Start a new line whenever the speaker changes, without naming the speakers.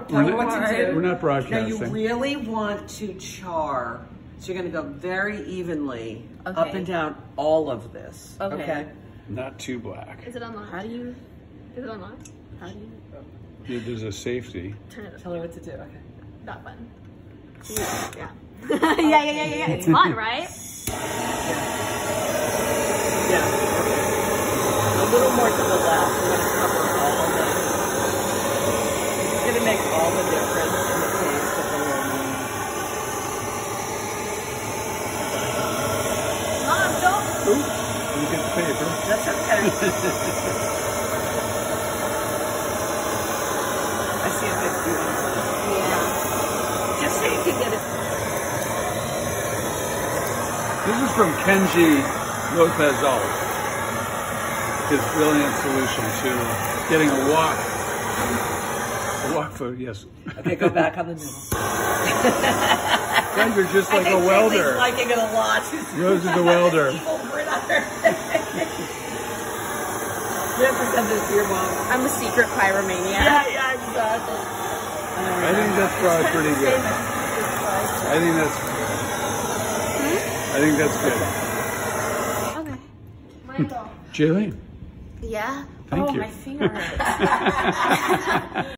Tell me what to do.
We're not broadcasting.
Now you really want to char, so you're going to go very evenly up and down all of this. Okay.
Not too black.
Is it unlocked? How do you? Is it unlocked? How do you?
There's a safety.
Turn it.
Tell me what to do. Okay.
That button. Yeah. yeah. It's fun, right?
Yeah. A little more to the left. We're going to cover all of it. It's going to make all the difference in the taste of the lemon.
Mom, don't.
Oops, you get the paper.
That's okay. I see a bit beautiful.
Yeah.
Just so you can get it.
This is from Kenji Lopez-Alt. His brilliant solution to getting a wok food, yes.
Okay, go back on the middle.
Friend, you're just like a welder.
He's liking it a lot.
Rose is a welder.
Evil grin on her face. You have to send this to your mom.
I'm a secret pyromaniac.
Yeah, exactly.
I think that's probably pretty good. I think that's good.
Okay. My go.
Jaileen.
Yeah.
Thank you.
My finger hurts.